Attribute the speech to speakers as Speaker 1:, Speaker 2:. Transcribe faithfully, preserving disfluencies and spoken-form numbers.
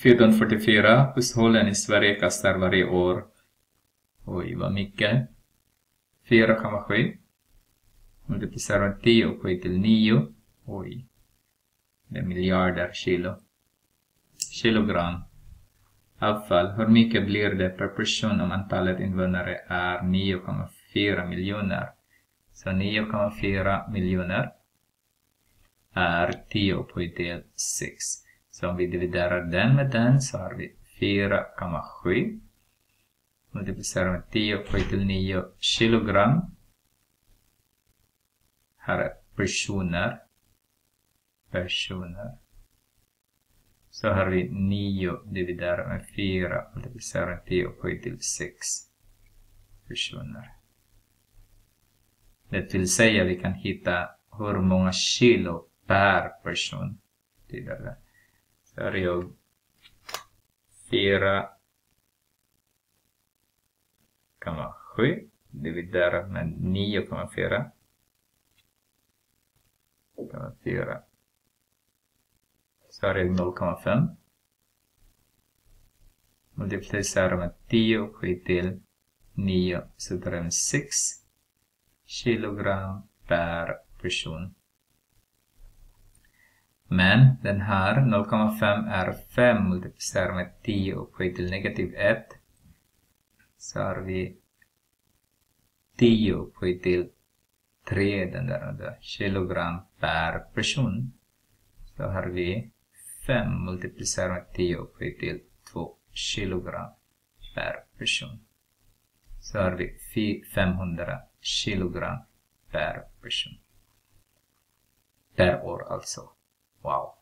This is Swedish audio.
Speaker 1: fjorton fyrtiofyra. Hushållen i Sverige kastar varje år. Oj, vad mycket. fyra komma sju. Multiplicerar med tio och sju till nio. Oj. Det är miljarder kilo. Kilogram. Avfall. Hur mycket blir det per person om antalet invånare är nio komma fyra miljoner? Så nio komma fyra miljoner är tio upphöjt till sex. Så om vi dividerar den med den så har vi fyra komma sju. Multiplicerar med tio upphöjt till nio kilogram. Här är personer. Personer. Så har vi nio dividerat med fyra. Multiplicerar med tio upphöjt till sex personer. Det vill säga vi kan hitta hur många kilo per person. Tidigare. Så har jag fyra komma sju dividerat med nio komma fyra. fyra. Så har jag noll komma fem. Multiplicerar med tio och sju till nio. Så det är sex kilogram per person. Men den här noll komma fem är fem multiplicerar med tio och sju till negativ ett. Så har vi tio och sju till tre den där, där kilogram per person. Så har vi fem multiplicerar med tio och sju till två kilogram per person. Så har vi femhundra kilogram per person. Per år alltså. Wow.